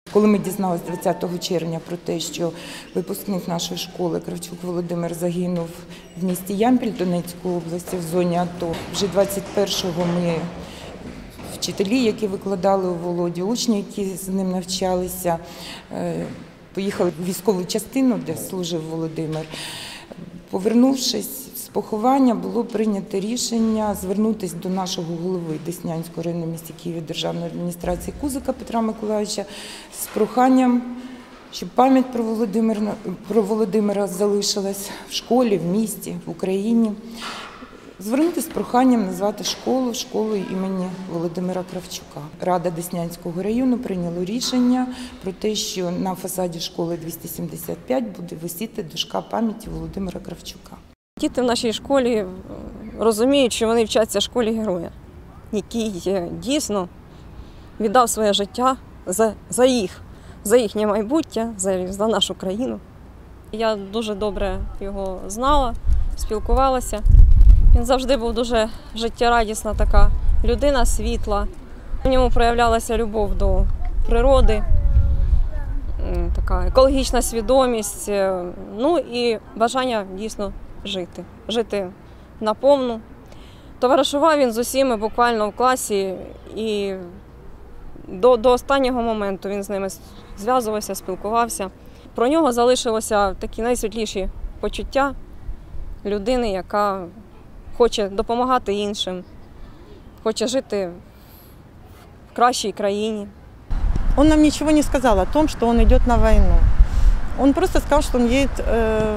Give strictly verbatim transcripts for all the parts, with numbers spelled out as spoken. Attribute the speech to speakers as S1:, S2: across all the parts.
S1: Коли ми дізналися двадцятого червня про те, що випускник нашої школи Кравчук Володимир загинув в місті Ямпіль Донецької області в зоні АТО, вже двадцять першого ми, вчителі, які викладали у Володі, учні, які з ним навчалися, поїхали в військову частину, де служив Володимир. Повернувшись з поховання, було прийнято рішення звернутися до нашого голови Деснянського району в місті Києві державної адміністрації Кузика Петра Миколайовича з проханням, щоб пам'ять про Володимира, про Володимира залишилась в школі, в місті, в Україні. Звернутися з проханням назвати школу школою імені Володимира Кравчука. Рада Деснянського району прийняла рішення про те, що на фасаді школи двісті сімдесят п'ять буде висіти дошка пам'яті Володимира Кравчука.
S2: Діти в нашій школі розуміють, що вони вчаться в школі героя, який дійсно віддав своє життя за, за їх, за їхнє майбуття, за, за нашу країну. Я дуже добре його знала, спілкувалася. Він завжди був дуже життєрадісна така людина, світла. В ньому проявлялася любов до природи, така екологічна свідомість, ну і бажання дійсно жити, жити наповну. Товаришував він з усіма буквально в класі і до, до останнього моменту він з ними зв'язувався, спілкувався. Про нього залишилося такі найсвітліші почуття людини, яка хоче допомагати іншим, хоче жити в кращей країне.
S3: Он нам ничего не сказал о том, что он идет на войну. Он просто сказал, что он едет э,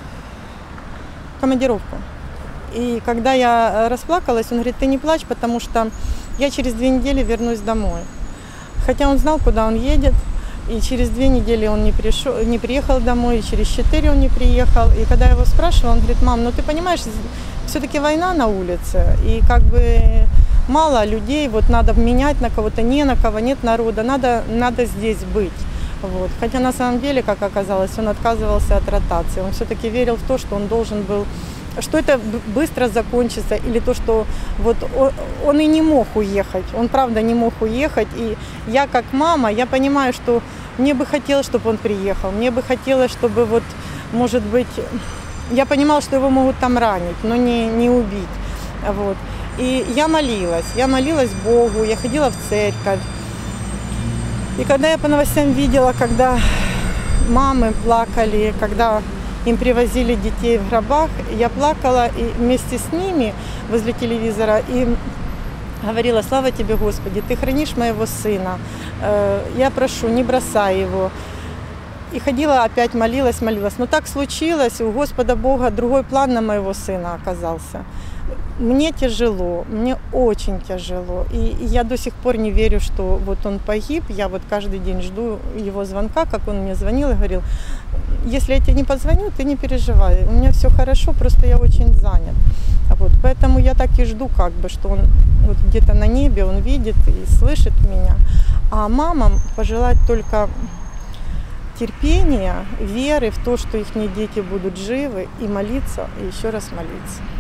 S3: в командировку. И когда я расплакалась, он говорит: ты не плачь, потому что я через две недели вернусь домой. Хотя он знал, куда он едет. И через две недели он не, пришел, не приехал домой, и через четыре он не приехал. И когда я его спрашивала, он говорит: мам, ну ты понимаешь, все-таки война на улице, и как бы мало людей, вот надо менять на кого-то, не на кого, нет народа, надо, надо здесь быть. Вот. Хотя на самом деле, как оказалось, он отказывался от ротации, он все-таки верил в то, что он должен был, что это быстро закончится, или то, что вот он, он и не мог уехать, он правда не мог уехать. И я как мама, я понимаю, что мне бы хотелось, чтобы он приехал, мне бы хотелось, чтобы вот, может быть, я понимала, что его могут там ранить, но не, не убить. Вот. И я молилась, я молилась Богу, я ходила в церковь. И когда я по новостям видела, когда мамы плакали, когда им привозили детей в гробах, я плакала и вместе с ними возле телевизора и говорила: слава тебе, Господи, ты хранишь моего сына, я прошу, не бросай его. И ходила, опять молилась, молилась. Но так случилось, у Господа Бога другой план на моего сына оказался. Мне тяжело, мне очень тяжело. И я до сих пор не верю, что вот он погиб. Я вот каждый день жду его звонка, как он мне звонил и говорил: если я тебе не позвоню, ты не переживай, у меня все хорошо, просто я очень занят. Вот, поэтому я так и жду, как бы, что он вот где-то на небе, он видит и слышит меня. А мамам пожелать только терпения, веры в то, что их дети будут живы, и молиться, и еще раз молиться.